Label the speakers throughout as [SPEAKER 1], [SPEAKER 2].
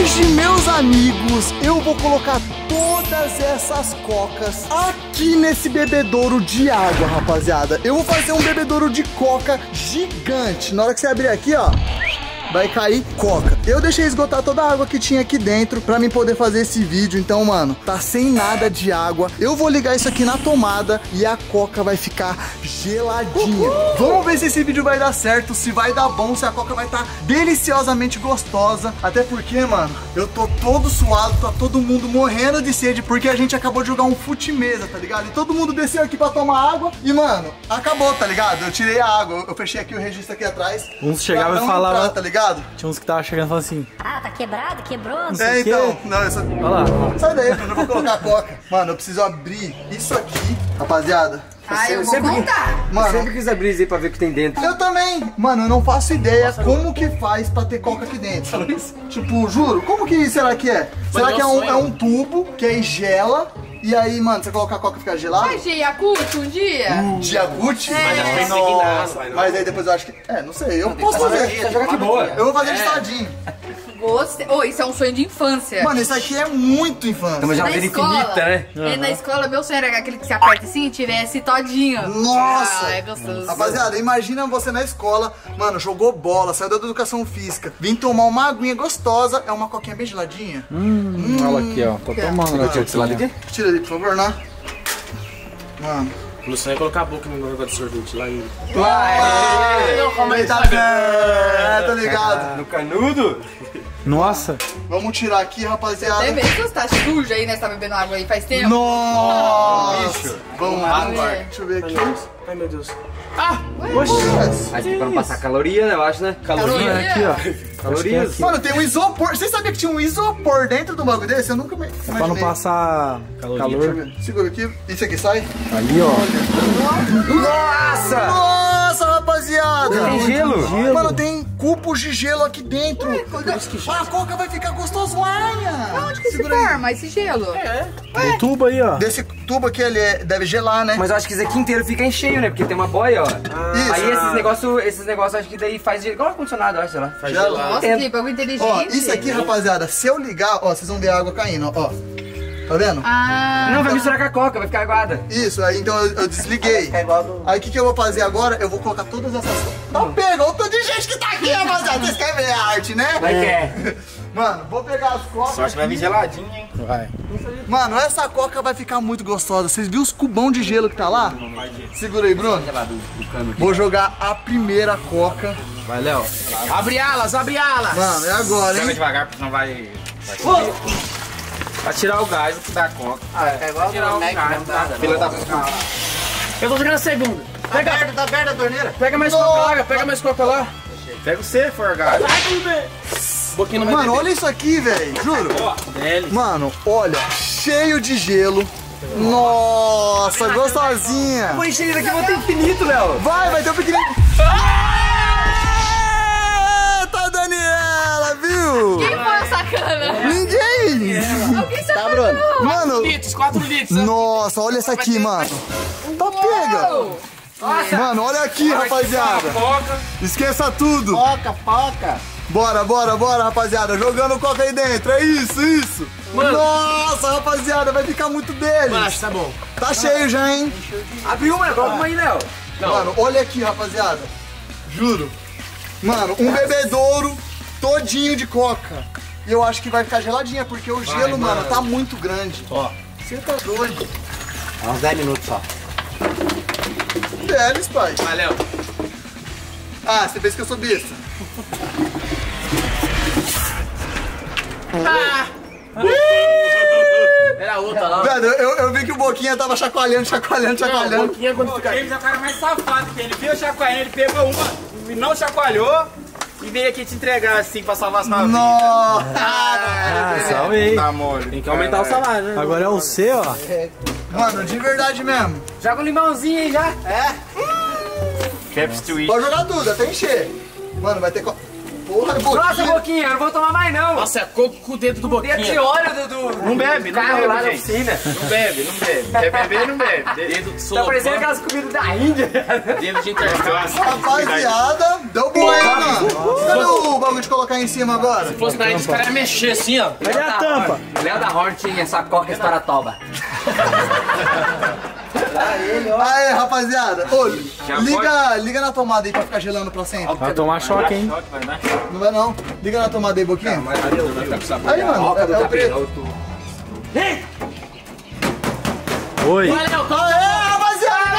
[SPEAKER 1] Hoje, meus amigos, eu vou colocar todas essas cocas aqui nesse bebedouro de água, rapaziada. Eu vou fazer um bebedouro de coca gigante. Na hora que você abrir aqui, ó, vai cair coca. Eu deixei esgotar toda a água que tinha aqui dentro pra mim poder fazer esse vídeo. Então, mano, tá sem nada de água. Eu vou ligar isso aqui na tomada e a coca vai ficar geladinha. Vamos ver se esse vídeo vai dar certo, se vai dar bom, se a coca vai estar deliciosamente gostosa. Até porque, mano, eu tô todo suado, tá todo mundo morrendo de sede porque a gente acabou de jogar um fute-mesa, tá ligado? E todo mundo desceu aqui pra tomar água e, mano, acabou, tá ligado? Eu tirei a água, eu fechei aqui o registro aqui atrás.
[SPEAKER 2] Uns chegavam e falavam,
[SPEAKER 1] tá ligado?
[SPEAKER 2] Tinha uns que tava chegando e falavam assim:
[SPEAKER 3] ah, tá quebrado, quebrou.
[SPEAKER 1] É, então, não, eu só...
[SPEAKER 2] olha lá.
[SPEAKER 1] Sai daí, eu não vou colocar a coca. Mano, eu preciso abrir isso aqui, rapaziada.
[SPEAKER 4] Ah, eu vou contar.
[SPEAKER 1] Mano,
[SPEAKER 5] sempre quis abrir isso aí pra ver o que tem dentro.
[SPEAKER 1] eu também. Mano, eu não faço ideia como que faz pra ter coca aqui dentro. Tipo, juro, como que será que é? Será que é um tubo que aí gela? E aí, mano, você coloca a coca e fica gelada?
[SPEAKER 4] Vai de Yakult um dia?
[SPEAKER 1] De Yakult?
[SPEAKER 4] Mas
[SPEAKER 6] acho que é impregnado,
[SPEAKER 1] Mas aí depois eu acho que... É, não sei, eu posso fazer.
[SPEAKER 5] Joga aqui boa.
[SPEAKER 1] Eu vou fazer de estadinho.
[SPEAKER 4] Gostei. Oh, isso é um sonho de infância.
[SPEAKER 1] Mano, isso aqui é muito infância.
[SPEAKER 5] Uma
[SPEAKER 4] na
[SPEAKER 5] geladeira
[SPEAKER 4] escola,
[SPEAKER 5] infinita, né?
[SPEAKER 4] Na escola, meu sonho era aquele que se aperta assim e tivesse todinho.
[SPEAKER 1] Nossa!
[SPEAKER 4] Ah, é gostoso.
[SPEAKER 1] Rapaziada, imagina você na escola, mano, jogou bola, saiu da educação física, vim tomar uma aguinha gostosa, é uma coquinha bem geladinha.
[SPEAKER 2] Olha aqui, ó. Tô tomando aqui.
[SPEAKER 5] Esse lado aqui?
[SPEAKER 1] Tira ali, por favor, né? Mano.
[SPEAKER 6] O Luciano ia colocar a boca no meu negócio de sorvete lá e...
[SPEAKER 1] Tá vendo? Tá ligado?
[SPEAKER 5] No canudo?
[SPEAKER 2] Nossa.
[SPEAKER 1] Vamos tirar aqui, rapaziada.
[SPEAKER 4] Tem mesmo que você tá suja aí, né? Você tá bebendo água aí faz tempo?
[SPEAKER 1] Nossa! Vamos lá,
[SPEAKER 4] É.
[SPEAKER 1] deixa eu ver aqui.
[SPEAKER 6] Ai, meu Deus.
[SPEAKER 5] Aqui pra não passar caloria, né? Eu acho, né?
[SPEAKER 4] Caloria.
[SPEAKER 2] Aqui, ó.
[SPEAKER 5] Calorias.
[SPEAKER 1] Mano, tem um isopor. Vocês sabiam que tinha um isopor dentro do bagulho desse? Eu nunca me imaginei.
[SPEAKER 2] Pra não passar
[SPEAKER 1] Deixa eu
[SPEAKER 2] calor.
[SPEAKER 1] ver. Segura aqui. Isso aqui sai?
[SPEAKER 2] Ali, ó.
[SPEAKER 5] Nossa!
[SPEAKER 1] Nossa, rapaziada!
[SPEAKER 5] Tem gelo?
[SPEAKER 1] Mano, tem cubos de gelo aqui dentro. A coca vai ficar gostosinha.
[SPEAKER 4] Onde que se
[SPEAKER 1] Segura aí.
[SPEAKER 4] forma esse gelo?
[SPEAKER 2] O tubo aí, ó.
[SPEAKER 1] Desse tubo aqui, ele deve gelar, né?
[SPEAKER 5] Mas eu acho que isso aqui inteiro fica em cheio, né? Porque tem uma boia, ó.
[SPEAKER 1] Isso.
[SPEAKER 5] Aí esses negócios, acho que daí faz igual ar-condicionado, acho, sei lá.
[SPEAKER 6] Faz
[SPEAKER 1] Gela.
[SPEAKER 6] gelado.
[SPEAKER 4] Nossa, que bagulho inteligente.
[SPEAKER 1] Ó, isso aqui, rapaziada, se eu ligar, ó, vocês vão ver a água caindo, ó. Tá vendo?
[SPEAKER 4] Ah,
[SPEAKER 5] Não, vai misturar com a coca, vai ficar aguada.
[SPEAKER 1] Isso, aí então eu desliguei. Aí o que eu vou fazer agora? Eu vou colocar todas essas... Tá pega, olha o tanto de gente que tá aqui, rapaziada. Vocês querem ver a arte, né?
[SPEAKER 5] Vai que é.
[SPEAKER 1] Mano, vou pegar as cocas.
[SPEAKER 6] Sorte que vai vir geladinho, hein?
[SPEAKER 2] Vai.
[SPEAKER 1] Mano, essa coca vai ficar muito gostosa. Vocês viram os cubão de gelo que tá lá? Segura aí, Bruno. Vou jogar a primeira coca.
[SPEAKER 2] Vai, Léo.
[SPEAKER 6] Abre alas, abre alas!
[SPEAKER 1] Mano, é agora,
[SPEAKER 6] Joga
[SPEAKER 1] hein?
[SPEAKER 6] devagar, porque não vai... Pra tirar o gás da coca.
[SPEAKER 5] É igual
[SPEAKER 6] Tirar o gás da fila da boca.
[SPEAKER 2] Eu tô jogando a segunda.
[SPEAKER 1] Tá aberta a torneira.
[SPEAKER 2] Pega mais coca lá, pega mais coca lá.
[SPEAKER 6] Pega você, Forgado.
[SPEAKER 2] Boquinha não vai
[SPEAKER 1] Mano, olha isso aqui, velho. Juro.
[SPEAKER 2] beber.
[SPEAKER 1] Mano, olha, cheio de gelo. Nossa, gostosinha.
[SPEAKER 5] Vou encher ele aqui, vou ter infinito, Léo.
[SPEAKER 1] Vai ter um pequenininho. Tá, Daniela, viu?
[SPEAKER 4] quem foi o sacana?
[SPEAKER 1] Ninguém.
[SPEAKER 4] Alguém sacanou.
[SPEAKER 1] Mano,
[SPEAKER 6] 4 litros.
[SPEAKER 1] nossa, olha essa aqui, mano. Tá pega. Mano, olha aqui, rapaziada.
[SPEAKER 6] Coca.
[SPEAKER 1] Esqueça tudo.
[SPEAKER 5] Foca.
[SPEAKER 1] Bora, rapaziada. Jogando coca aí dentro. É isso.
[SPEAKER 6] Mano.
[SPEAKER 1] Nossa, rapaziada, vai ficar muito deles.
[SPEAKER 6] Mano, acho que tá bom.
[SPEAKER 1] Tá cheio já, hein?
[SPEAKER 5] Abriu uma, coloca uma aí, Léo.
[SPEAKER 1] Mano, olha aqui, rapaziada. Juro. Mano, um bebedouro todinho de coca. E eu acho que vai ficar geladinha, porque o gelo, mano, tá muito grande.
[SPEAKER 6] Ó.
[SPEAKER 1] Você tá doido.
[SPEAKER 5] Uns 10 minutos só.
[SPEAKER 1] Deles, pai.
[SPEAKER 6] Vai, Léo.
[SPEAKER 1] Ah, você pensa que eu sou besta.
[SPEAKER 6] Era outra lá.
[SPEAKER 1] Velho, eu vi que o Boquinha tava chacoalhando.
[SPEAKER 6] Boquinha, quando fica... James é o cara mais safado que ele viu chacoalhando, ele pegou uma e não chacoalhou e veio aqui te entregar assim pra salvar a sua vida.
[SPEAKER 1] Nossa!
[SPEAKER 2] Salve aí.
[SPEAKER 6] Tá mole.
[SPEAKER 2] Tem que aumentar o salário, né? Agora é o C, ó.
[SPEAKER 1] Mano, de verdade mesmo.
[SPEAKER 5] Joga um limãozinho aí já.
[SPEAKER 1] É?
[SPEAKER 6] Caps to eat.
[SPEAKER 1] Pode jogar tudo, até encher. Mano, vai ter coca. Porra,
[SPEAKER 5] Nossa, Boquinha, eu não vou tomar mais não.
[SPEAKER 6] Nossa, é coco com o dedo do Boquinha.
[SPEAKER 5] Dedo de óleo do
[SPEAKER 6] Não bebe, não
[SPEAKER 5] carro
[SPEAKER 6] bebe,
[SPEAKER 5] lá na
[SPEAKER 6] gente.
[SPEAKER 5] oficina.
[SPEAKER 6] Não bebe, não bebe. Quer beber, não bebe. Dedo de
[SPEAKER 5] Tá parecendo aquelas comidas da Índia.
[SPEAKER 6] Dedo de intercâmbio.
[SPEAKER 1] rapaziada, deu bom, hein, mano? Cadê o bagulho de colocar em cima agora?
[SPEAKER 6] Se fosse na Índia, os caras iam mexer assim, ó.
[SPEAKER 2] Cadê a tampa?
[SPEAKER 5] Léo da Horn tinha essa coca esparatoba.
[SPEAKER 1] Aê, rapaziada. Ô, liga na tomada aí pra ficar gelando pra sempre.
[SPEAKER 2] Vai tomar choque, hein?
[SPEAKER 1] Não vai não. Liga na tomada aí, Boquinha. Aí, mano, é o preto.
[SPEAKER 2] Oi.
[SPEAKER 1] Aê, rapaziada!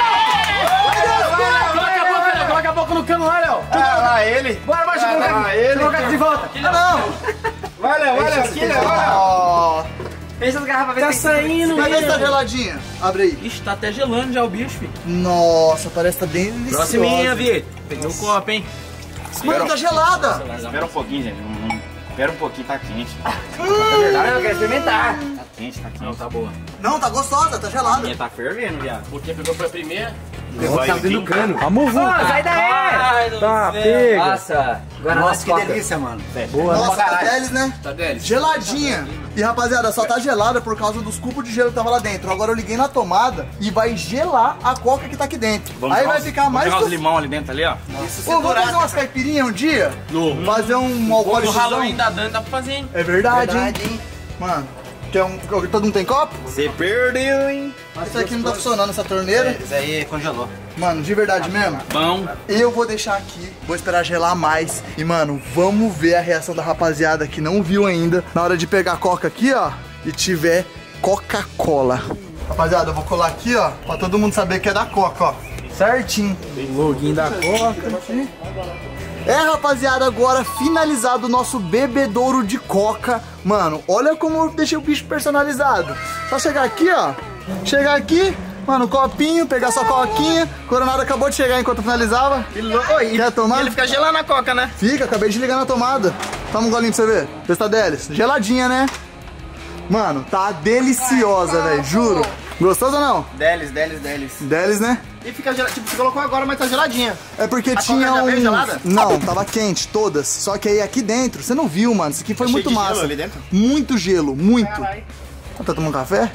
[SPEAKER 2] Coloca a boca no cano lá, Léo.
[SPEAKER 6] Lá ele.
[SPEAKER 5] Bora, bora, deixa eu colocar de volta.
[SPEAKER 6] Vai, Léo, aqui, Léo.
[SPEAKER 1] Ó,
[SPEAKER 5] Fecha as garrafas,
[SPEAKER 2] Tá saindo,
[SPEAKER 1] vai ver se tá geladinha. Abre aí.
[SPEAKER 2] Ixi, tá até gelando já o bicho, filho.
[SPEAKER 1] Nossa, parece que tá bem deliciosa.
[SPEAKER 6] Próximinha, Vitor. Peguei o copo, hein?
[SPEAKER 1] Mano, tá gelada.
[SPEAKER 6] Espera um pouquinho, gente. Espera um pouquinho, tá quente.
[SPEAKER 5] Na verdade, eu quero experimentar.
[SPEAKER 6] Tá quente, tá quente. Não, tá boa.
[SPEAKER 1] Não, tá gostosa, tá gelada.
[SPEAKER 6] Minha tá fervendo, viado. Porque pegou foi a primeira.
[SPEAKER 5] Tá dentro do cano.
[SPEAKER 2] Vamos,
[SPEAKER 5] Sai daí!
[SPEAKER 2] Tá, pega.
[SPEAKER 5] Nossa,
[SPEAKER 3] Nossa, que delícia, mano.
[SPEAKER 2] Boa.
[SPEAKER 1] Nossa, tá deles, né?
[SPEAKER 6] Tá deles.
[SPEAKER 1] Geladinha. E rapaziada, só tá gelada por causa dos cubos de gelo que tava lá dentro. Agora eu liguei na tomada e vai gelar a coca que tá aqui dentro. Aí vai ficar mais...
[SPEAKER 6] Vamos jogar os limão ali dentro, ali, ó.
[SPEAKER 1] Pô, vamos fazer umas caipirinhas um dia? Fazer um alcoólico.
[SPEAKER 6] No Halloween da Dani dá pra fazer, hein?
[SPEAKER 1] É verdade, hein? Mano, todo mundo tem copo?
[SPEAKER 6] Você perdeu, hein?
[SPEAKER 1] Isso aqui não tá funcionando, essa torneira.
[SPEAKER 3] Isso aí congelou.
[SPEAKER 1] Mano, de verdade mesmo.
[SPEAKER 6] Bom.
[SPEAKER 1] Eu vou deixar aqui, vou esperar gelar mais. E, mano, vamos ver a reação da rapaziada que não viu ainda. Na hora de pegar a coca aqui, ó, e tiver Coca-Cola. Rapaziada, eu vou colar aqui, ó, pra todo mundo saber que é da Coca, ó. Certinho.
[SPEAKER 2] Login da coca.
[SPEAKER 1] É, rapaziada, agora finalizado o nosso bebedouro de coca. Mano, olha como eu deixei o bicho personalizado. Só chegar aqui, ó. Chegar aqui, mano, copinho, pegar sua coquinha. Coronado acabou de chegar enquanto eu finalizava. Quer tomar?
[SPEAKER 6] Ele fica gelando a coca, né?
[SPEAKER 1] Fica, acabei de ligar na tomada. Toma um golinho pra você ver. Vê se tá deles. Geladinha, né? Mano, tá deliciosa, velho, juro. Gostoso ou não?
[SPEAKER 6] Deles.
[SPEAKER 1] Deles, né?
[SPEAKER 6] E fica gelado. Tipo, você colocou agora, mas tá geladinha.
[SPEAKER 1] É porque
[SPEAKER 6] A
[SPEAKER 1] tinha
[SPEAKER 6] coca já veio gelada?
[SPEAKER 1] Não, tava quente, todas. Só que aí aqui dentro, você não viu, mano. Isso aqui foi muito
[SPEAKER 6] cheio de
[SPEAKER 1] massa.
[SPEAKER 6] gelo ali dentro?
[SPEAKER 1] Muito gelo, muito. Tá tomando café?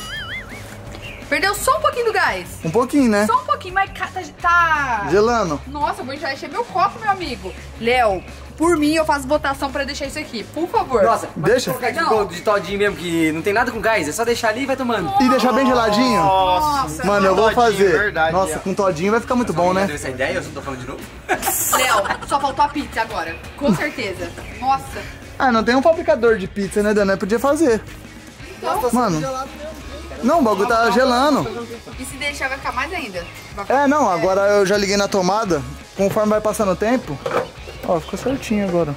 [SPEAKER 4] Perdeu só um pouquinho do gás.
[SPEAKER 1] Um pouquinho, né?
[SPEAKER 4] Só um pouquinho, mas tá...
[SPEAKER 1] Gelando.
[SPEAKER 4] Nossa, eu vou já encher meu copo, meu amigo. Léo, por mim, eu faço votação pra deixar isso aqui. Por favor.
[SPEAKER 5] Nossa, mas
[SPEAKER 1] Deixa.
[SPEAKER 5] colocar
[SPEAKER 4] Não.
[SPEAKER 5] de todinho mesmo, que não tem nada com gás. É só deixar ali e vai tomando.
[SPEAKER 1] E deixar bem geladinho.
[SPEAKER 4] Nossa.
[SPEAKER 1] Mano, eu vou
[SPEAKER 6] todinho,
[SPEAKER 1] fazer.
[SPEAKER 6] verdade,
[SPEAKER 1] Nossa,
[SPEAKER 6] é.
[SPEAKER 1] com todinho vai ficar muito bom, né?
[SPEAKER 5] Deu essa ideia, eu só tô falando de novo.
[SPEAKER 4] Léo, só faltou a pizza agora. Com certeza. Nossa.
[SPEAKER 1] Ah, não tem um fabricador de pizza, né, Dana? Podia fazer. Mano. Não, o bagulho tá gelando.
[SPEAKER 4] E se deixar, vai ficar mais ainda.
[SPEAKER 1] É, não, agora eu já liguei na tomada. Conforme vai passando o tempo. Ó, ficou certinho agora.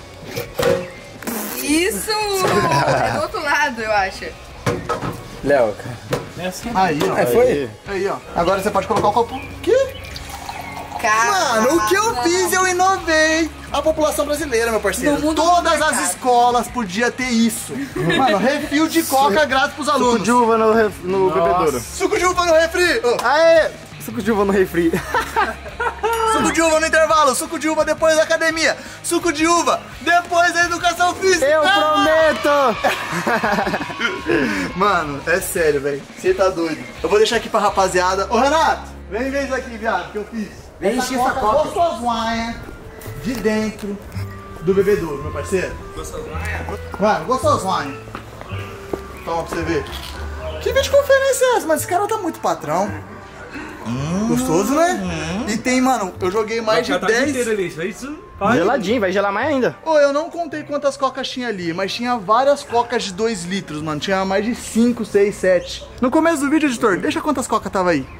[SPEAKER 4] Isso! É do outro lado, eu acho.
[SPEAKER 5] Léo, cara.
[SPEAKER 1] Aí, ó.
[SPEAKER 2] Foi?
[SPEAKER 1] Aí, ó. Agora você pode colocar o copo. Que?
[SPEAKER 4] Cara,
[SPEAKER 1] Mano, o que eu fiz, eu inovei. A população brasileira, meu parceiro.
[SPEAKER 4] No mundo
[SPEAKER 1] Todas
[SPEAKER 4] do
[SPEAKER 1] as
[SPEAKER 4] mercado.
[SPEAKER 1] escolas podiam ter isso. Mano, refil de coca grátis pros alunos.
[SPEAKER 2] de uva no bebedouro.
[SPEAKER 1] Suco de uva no refri. Ô,
[SPEAKER 2] Aê! Suco de uva no refri.
[SPEAKER 1] suco de uva no intervalo. Suco de uva depois da academia. Suco de uva depois da educação física.
[SPEAKER 2] Eu prometo!
[SPEAKER 1] Mano, é sério, velho. Você tá doido. Eu vou deixar aqui pra rapaziada. Ô, Renato, vem ver isso aqui, viado, que eu fiz.
[SPEAKER 5] Vem encher essa coca.
[SPEAKER 1] Gostosinha de dentro do bebedouro, meu parceiro. Gostosinha? Mano, gostosinha. Toma pra você ver. Que videoconferência é essa? Mas esse cara tá muito patrão. Gostoso, né? E tem, mano, eu joguei mais de 10.
[SPEAKER 2] Geladinho, vai gelar mais ainda.
[SPEAKER 1] Ô, eu não contei quantas cocas tinha ali, mas tinha várias cocas de 2 litros, mano. Tinha mais de 5, 6, 7. No começo do vídeo, editor, deixa quantas cocas tava aí.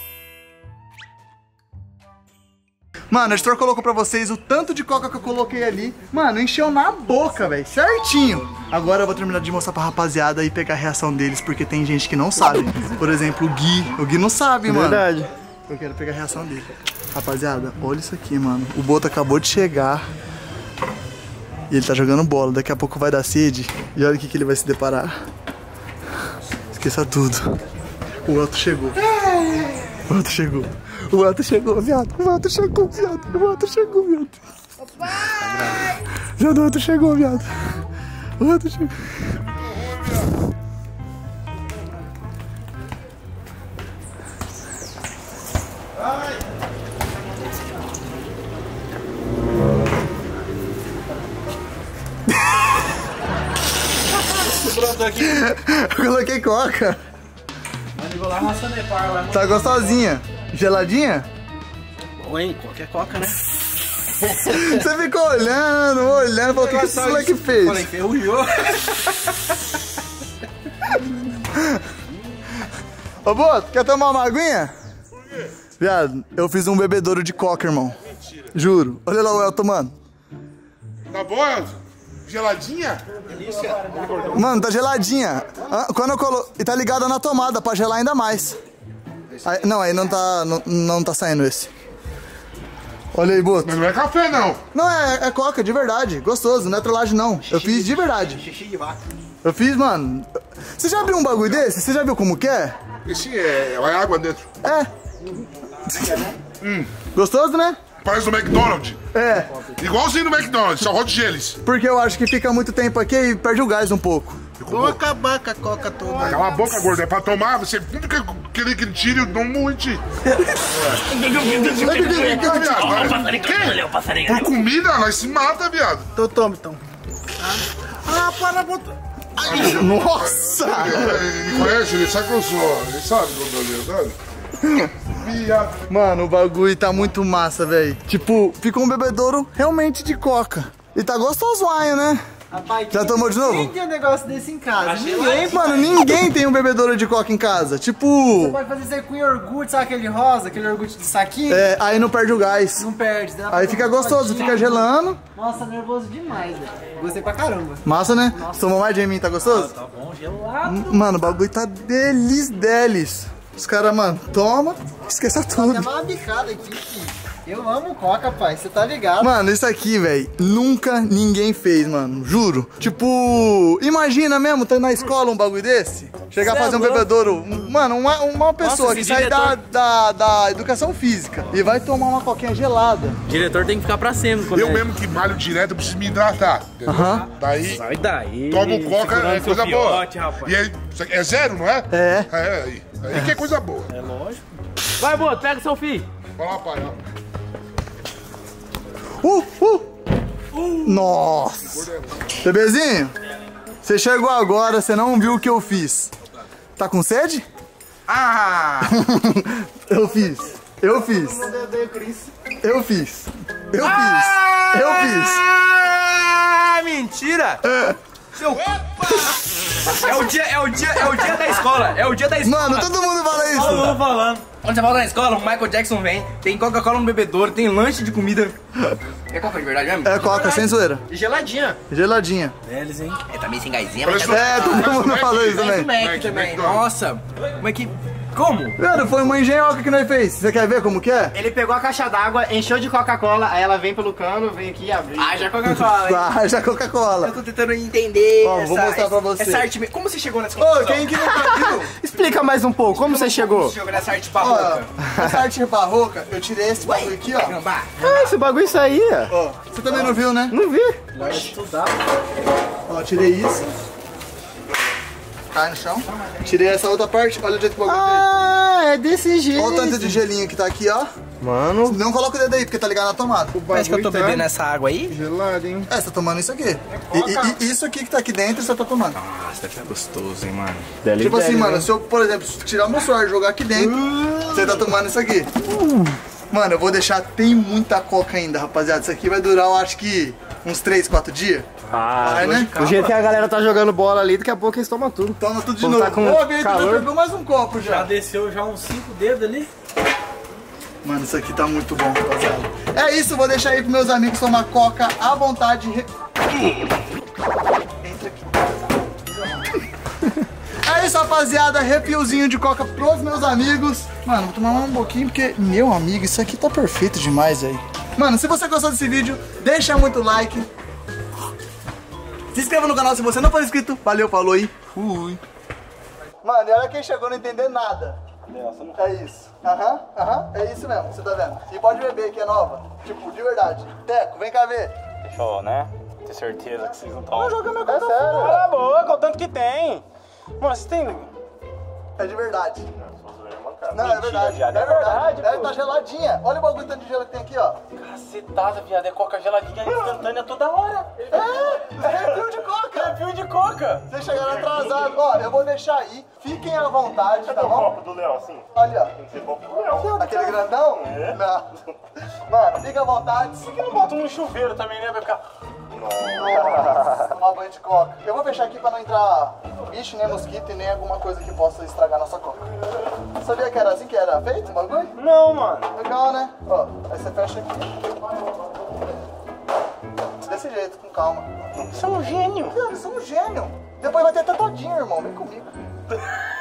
[SPEAKER 1] Mano, o editor colocou pra vocês o tanto de coca que eu coloquei ali. Mano, encheu na boca, velho. Certinho. Agora eu vou terminar de mostrar pra rapaziada e pegar a reação deles, porque tem gente que não sabe. Por exemplo, o Gui. O Gui não sabe, mano.
[SPEAKER 2] Verdade.
[SPEAKER 1] Eu quero pegar a reação dele. Rapaziada, olha isso aqui, mano. O Boto acabou de chegar. E ele tá jogando bola. Daqui a pouco vai dar sede. E olha o que ele vai se deparar. Esqueça tudo. O Elton chegou. O Elton chegou. O Elton chegou, viado. O Elton chegou, viado. O Elton chegou, viado.
[SPEAKER 4] Vai!
[SPEAKER 1] Já do outro chegou, viado. O outro chegou. Eu coloquei coca. Tá gostosinha? Geladinha?
[SPEAKER 2] Bom, hein? Qualquer coca, né?
[SPEAKER 1] Você ficou olhando, falou, o que esse moleque fez?
[SPEAKER 6] Falei, ferrujou.
[SPEAKER 1] Ô, Boto, quer tomar uma aguinha? Por quê? Viado, eu fiz um bebedouro de coca, irmão. Mentira. Juro. Olha lá o El tomando.
[SPEAKER 7] Tá bom, Elton? Geladinha?
[SPEAKER 1] Mano, tá geladinha. Quando eu coloco... E tá ligada na tomada pra gelar ainda mais. Aí, não, aí não tá saindo esse. Olha aí, Boto.
[SPEAKER 7] Mas não é café, não.
[SPEAKER 1] Não, é coca, de verdade. Gostoso, não é trollagem, não. Eu fiz de verdade.
[SPEAKER 3] Xixi de vaca.
[SPEAKER 1] Eu fiz, mano. Você já viu um bagulho desse? Você já viu como que é?
[SPEAKER 7] Esse é água dentro.
[SPEAKER 1] É. Gostoso, né?
[SPEAKER 7] Parece do McDonald's.
[SPEAKER 1] É.
[SPEAKER 7] Igualzinho do McDonald's, só hot geles.
[SPEAKER 1] Porque eu acho que fica muito tempo aqui e perde o gás um pouco.
[SPEAKER 3] Vou acabar com a coca toda.
[SPEAKER 7] Cala a boca, gordo. É pra tomar, você tudo que querer que ele tire, eu dou muito. Por comida, nós se mata, viado.
[SPEAKER 3] Então toma, então.
[SPEAKER 7] Para botar.
[SPEAKER 1] Nossa!
[SPEAKER 7] Ele conhece, ele sabe que eu sou. Ele sabe que eu sou verdade. Viado.
[SPEAKER 1] Mano, o bagulho tá muito massa, velho. Tipo, ficou um bebedouro realmente de coca. E tá gostosinho, né?
[SPEAKER 2] Rapaz,
[SPEAKER 1] Já tomou de novo?
[SPEAKER 2] Quem tem um negócio desse em casa? Ninguém.
[SPEAKER 1] Mano, ninguém tem um bebedouro de coca em casa. Tipo...
[SPEAKER 2] Você pode fazer isso aí com iogurte, sabe aquele rosa, aquele iogurte de saquinho?
[SPEAKER 1] É, aí não perde o gás.
[SPEAKER 2] Não perde. Dá pra
[SPEAKER 1] Aí
[SPEAKER 2] tomar
[SPEAKER 1] fica
[SPEAKER 2] um
[SPEAKER 1] gostoso,
[SPEAKER 2] potinho.
[SPEAKER 1] fica gelando.
[SPEAKER 2] Nossa, nervoso demais, velho. Gostei pra caramba.
[SPEAKER 1] Massa, né? Você tomou mais de mim, tá gostoso?
[SPEAKER 2] Tá bom, gelado.
[SPEAKER 1] Mano, o bagulho tá delis. Os caras, mano, toma, esqueça tudo.
[SPEAKER 2] Tem uma bicada aqui, filho. Eu amo coca, pai, você tá ligado?
[SPEAKER 1] Mano, isso aqui, velho, nunca ninguém fez, mano, juro. Tipo, imagina mesmo, tá na escola um bagulho desse? Chegar a fazer um bebedouro. Mano, uma pessoa que sai da educação física e vai tomar uma coquinha gelada.
[SPEAKER 8] O diretor tem que ficar pra sempre. Quando
[SPEAKER 7] Eu mesmo que malho direto, eu preciso me hidratar.
[SPEAKER 1] Aham.
[SPEAKER 7] Daí,
[SPEAKER 8] Sai daí.
[SPEAKER 7] tomo coca, é
[SPEAKER 8] segurando
[SPEAKER 7] coisa
[SPEAKER 8] seu
[SPEAKER 7] boa.
[SPEAKER 8] fiote, rapaz.
[SPEAKER 7] E aí, é zero, não é?
[SPEAKER 1] É.
[SPEAKER 7] Aí que é coisa boa.
[SPEAKER 8] É lógico. Vai, Boto, pega o seu filho.
[SPEAKER 7] Vai lá, pai, ó.
[SPEAKER 1] Nossa. Bebezinho, você chegou agora, você não viu o que eu fiz. Tá com sede?
[SPEAKER 6] Ah!
[SPEAKER 1] Eu fiz.
[SPEAKER 6] Ah, mentira! Seu... É o dia da escola. É o dia da escola.
[SPEAKER 1] Mano, todo mundo fala isso.
[SPEAKER 6] Todo mundo falando. Quando você volta na escola, o Michael Jackson vem, tem Coca-Cola no bebedouro, tem lanche de comida. É Coca de verdade mesmo?
[SPEAKER 1] É coca, sem zoeira.
[SPEAKER 6] Geladinha.
[SPEAKER 1] Geladinha.
[SPEAKER 8] Eles, hein?
[SPEAKER 6] É também sem gaizinha, mas
[SPEAKER 1] É, todo mundo falou isso
[SPEAKER 6] é do
[SPEAKER 1] também.
[SPEAKER 6] Mac também. Nossa, como é que... Como?
[SPEAKER 1] Mano, foi uma engenhoca que nós fez. Você quer ver como que é?
[SPEAKER 2] Ele pegou a caixa d'água, encheu de Coca-Cola, aí ela vem pelo cano, vem aqui e abre.
[SPEAKER 6] Ah, já Coca-Cola, hein?
[SPEAKER 1] Ah, já Coca-Cola.
[SPEAKER 6] Eu tô tentando entender.
[SPEAKER 1] Ó, vou mostrar pra você.
[SPEAKER 6] Essa arte... Como você chegou nessa
[SPEAKER 1] Ô,
[SPEAKER 6] conclusão?
[SPEAKER 1] quem que nunca viu?
[SPEAKER 2] Explica mais um pouco, como você chegou?
[SPEAKER 6] Você chegou nessa arte
[SPEAKER 1] Ó,
[SPEAKER 6] barroca?
[SPEAKER 1] essa arte barroca, eu tirei esse bagulho aqui, ó.
[SPEAKER 6] Gambá.
[SPEAKER 2] Ah, esse bagulho isso aí, ó.
[SPEAKER 1] Ó, você também não viu, né?
[SPEAKER 2] Não vi.
[SPEAKER 1] Ó, tirei isso. Cai no chão. Tirei essa outra parte, olha o jeito que o bagulho
[SPEAKER 2] Ah, é desse jeito.
[SPEAKER 1] veio. Olha o tanto de gelinho que tá aqui, ó.
[SPEAKER 2] Mano,
[SPEAKER 1] Não coloca o dedo aí, porque tá ligado na tomada.
[SPEAKER 6] Parece que eu tô bebendo essa água aí.
[SPEAKER 2] gelado, hein?
[SPEAKER 1] É, você tá tomando isso aqui. E isso aqui que tá aqui dentro, você tá tomando.
[SPEAKER 6] Nossa, deve estar gostoso, hein, mano.
[SPEAKER 1] Tipo assim, mano, se eu, por exemplo, tirar meu suor e jogar aqui dentro, você tá tomando isso aqui. Mano, eu vou deixar, tem muita coca ainda, rapaziada. Isso aqui vai durar, eu acho que, uns 3, 4 dias. Vai, né?
[SPEAKER 2] Do jeito que a galera tá jogando bola ali, daqui a pouco eles tomam tudo.
[SPEAKER 1] Toma tudo de
[SPEAKER 2] Vamos
[SPEAKER 1] novo.
[SPEAKER 2] tá com
[SPEAKER 1] Ô, Vitor, já
[SPEAKER 2] calor.
[SPEAKER 1] pegou mais um copo
[SPEAKER 8] Já
[SPEAKER 1] já.
[SPEAKER 8] desceu já uns 5 dedos ali.
[SPEAKER 1] Mano, isso aqui tá muito bom, rapaziada. É isso, vou deixar aí pros meus amigos tomar coca à vontade. Entra aqui. É isso, rapaziada. Refilzinho de coca pros meus amigos. Mano, vou tomar um pouquinho porque, meu amigo, isso aqui tá perfeito demais aí. Mano, se você gostou desse vídeo, deixa muito like. Se inscreva no canal se você não for inscrito. Valeu, falou e fui. Mano, e olha quem chegou não entender nada. É isso. Aham. É isso mesmo, você tá vendo? E pode beber, que é nova. Tipo, de verdade. Teco, vem cá ver.
[SPEAKER 6] Deixa eu, né? Ter certeza que vocês não estão.
[SPEAKER 1] Não joga meu cartão fora.
[SPEAKER 6] Cala a boca, o tanto que tem. Mano, você tem.
[SPEAKER 1] É de verdade. Não,
[SPEAKER 6] Mentira,
[SPEAKER 1] é verdade.
[SPEAKER 6] viado,
[SPEAKER 1] É
[SPEAKER 6] é
[SPEAKER 1] verdade.
[SPEAKER 6] verdade,
[SPEAKER 1] Tá geladinha. Olha o bagulho tanto de gelo que tem aqui, ó.
[SPEAKER 6] Cacetada, viado. É coca geladinha instantânea toda hora.
[SPEAKER 1] É refil de coca.
[SPEAKER 6] Refil de coca.
[SPEAKER 1] Vocês chegaram atrasados. Ó, eu vou deixar aí. Fiquem à vontade, tá bom?
[SPEAKER 7] do Léo, assim?
[SPEAKER 1] Olha, ó.
[SPEAKER 7] Tem que ser copo do Léo.
[SPEAKER 1] Aquele grandão?
[SPEAKER 7] É.
[SPEAKER 1] Não. Mano, fica à vontade.
[SPEAKER 6] Por que não bota no chuveiro também, né? Vai ficar.
[SPEAKER 1] Nossa, tomar banho de coca. Eu vou fechar aqui pra não entrar bicho, nem mosquito e nem alguma coisa que possa estragar nossa coca. Sabia que era assim que era feito o bagulho?
[SPEAKER 6] Não, mano.
[SPEAKER 1] Legal, né? Ó, aí você fecha aqui. Desse jeito, com calma.
[SPEAKER 6] Você é um gênio.
[SPEAKER 1] Cara, eu sou um gênio. Depois vai ter tatuadinho, irmão. Vem comigo.